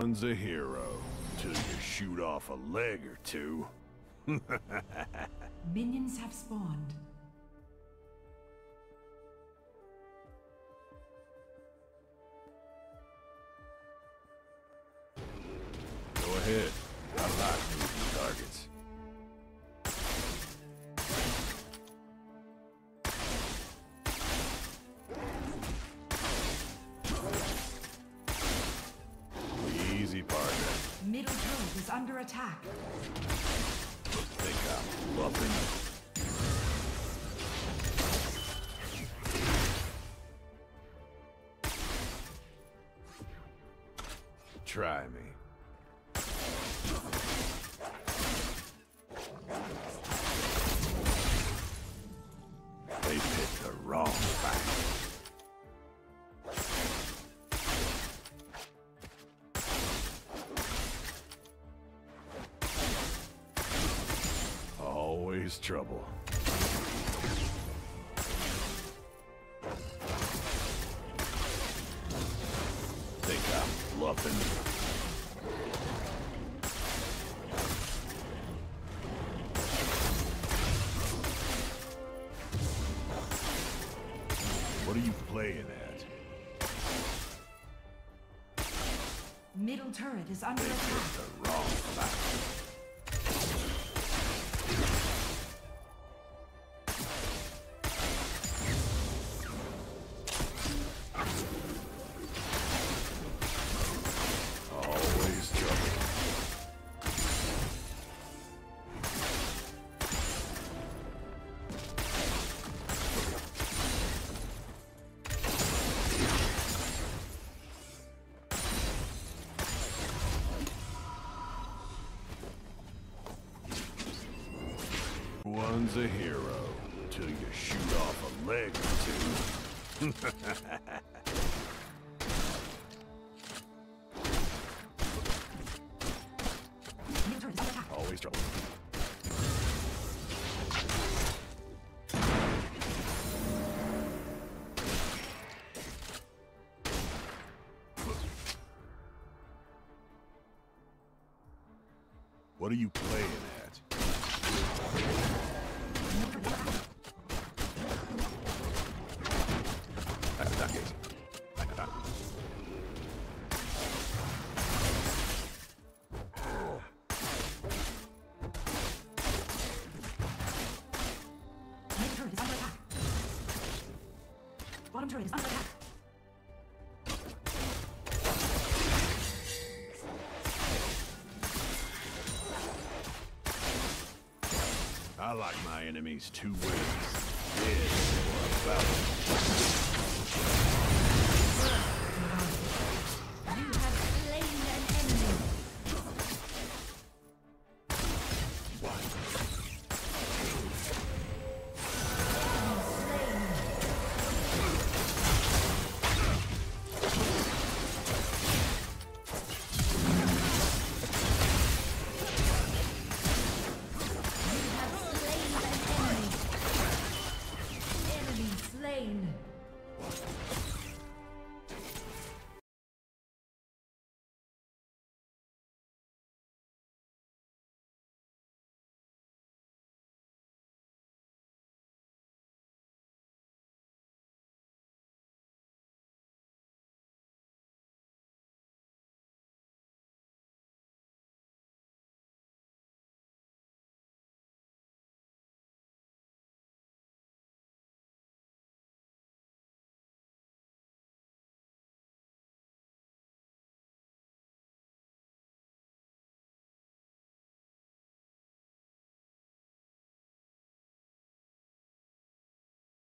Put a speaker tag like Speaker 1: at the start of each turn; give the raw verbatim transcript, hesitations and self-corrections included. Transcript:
Speaker 1: One's a hero till you shoot off a leg or two.
Speaker 2: Minions have spawned.
Speaker 1: Go ahead. I like moving targets. Easy, partner.
Speaker 2: Middle turret is under attack.
Speaker 1: Think I'm bluffing. Try me. They picked the wrong fight. Always trouble. Think I'm bluffing. What are you playing at?
Speaker 2: Middle turret is under
Speaker 1: They
Speaker 2: attack.
Speaker 1: picked the wrong fight. Always trouble. One's a hero till you shoot off a leg or two.
Speaker 2: Middle turret is under attack.
Speaker 1: Always trouble. What are you playing at?
Speaker 2: Middle turret is under attack. Bottom turret is under attack.
Speaker 1: I like my enemies two ways. Dead or about.
Speaker 2: You have slain an enemy. Enemy slain.